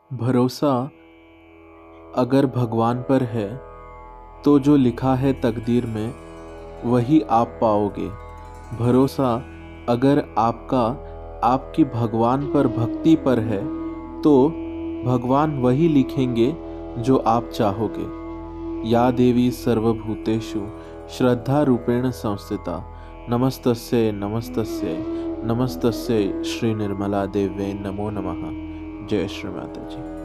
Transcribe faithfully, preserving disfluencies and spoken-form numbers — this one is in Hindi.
भरोसा अगर भगवान पर है तो जो लिखा है तकदीर में वही आप पाओगे। भरोसा अगर आपका आपकी भगवान पर भक्ति पर है तो भगवान वही लिखेंगे जो आप चाहोगे। या देवी सर्वभूतेषु श्रद्धा रूपेण संस्थिता नमस्तस्यै नमस्तस्यै नमस्तस्यै श्री निर्मला देव्यै नमो नमः। जय श्री माता जी।